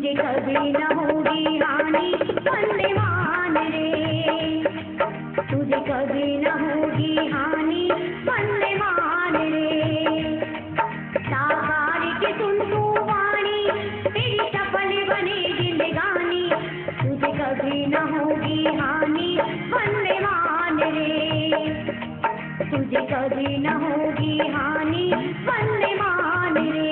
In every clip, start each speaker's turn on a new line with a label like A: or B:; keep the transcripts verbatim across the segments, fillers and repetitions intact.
A: तुझे कभी न होगी हानि वंदे मान रे, तुझे कभी न होगी हानि वंदे मान रे। साकार के सुन तू वाणी तेरी सफल बने जिंदगानी, तुझे कभी न होगी हानि वंदे मान रे, तुझे कभी न होगी हानि वंदे मान रे।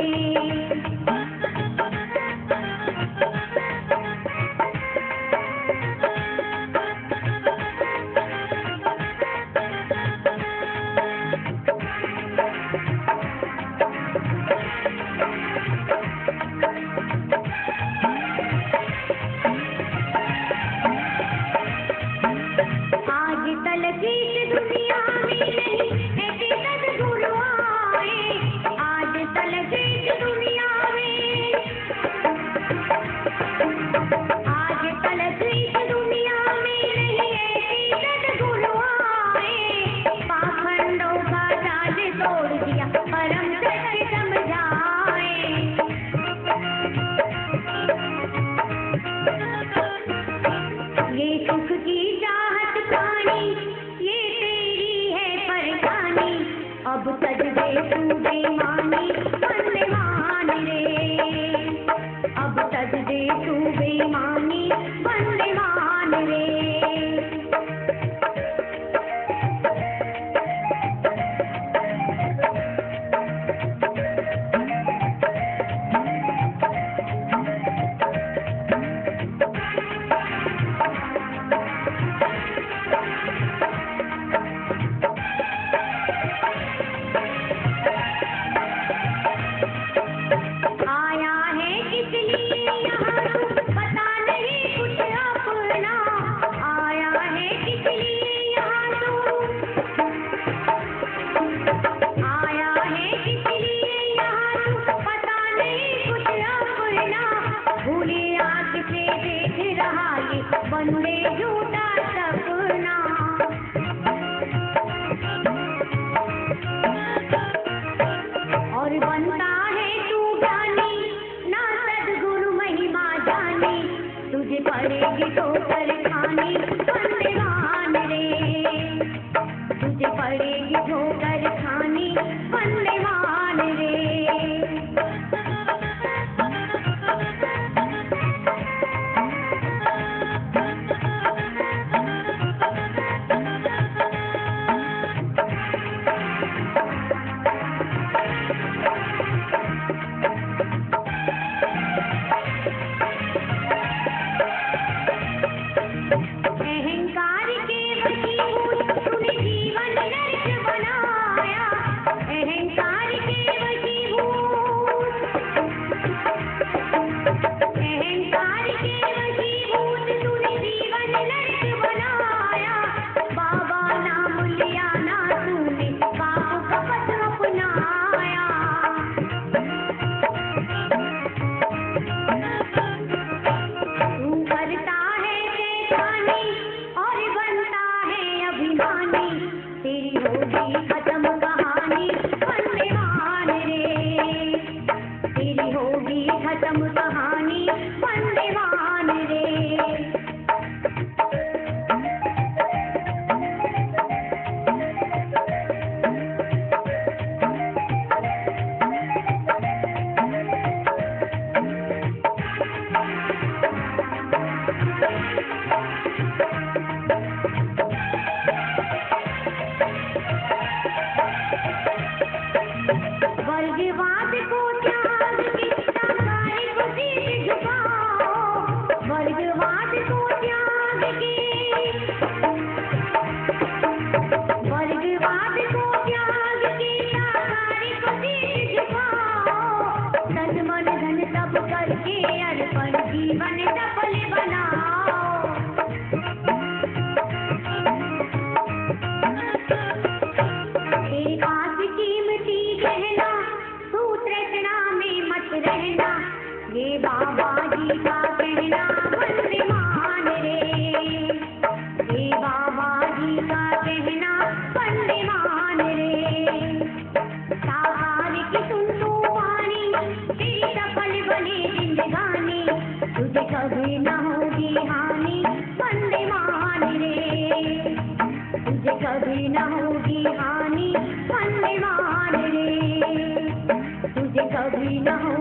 A: अब सज दे तू बेईमानी वंदे मान रे, अब सज दे तू बेईमानी वंदे मान रे। वंदे झूठा सपना, और बनता है तू ज्ञानी ना सद्गुरु महिमा जानी, तुझे पड़ेगी ठोकर खानी वंदे मान रे, तुझे पड़ेगी ठोकर खानी वंदे मान रे। तेरी होगी खत्म कहानी वंदे मान रे, तेरी होगी खत्म कहानी वंदे मान रे। वर्गवाद को त्याग के साकारी को शीश झुकाओ, वर्गवाद को त्याग के, वर्गवाद को त्याग के साकारी को शीश झुकाओ, तन मन धन सब करके अर्पण जीवन सफल बनाओ। तेरे पास कीमती गहना रहना, ये बाबा जी का कहना वंदे मान रे, ये बाबा जी का कहना वंदे मान रे। साकार की सुन तू वाणी तेरी सफल बने जिंदगानी, तुझे कभी न होगी हानि वंदे मान रे, तुझे कभी न होगी हानि वंदे मान रे, तुझे कभी न हो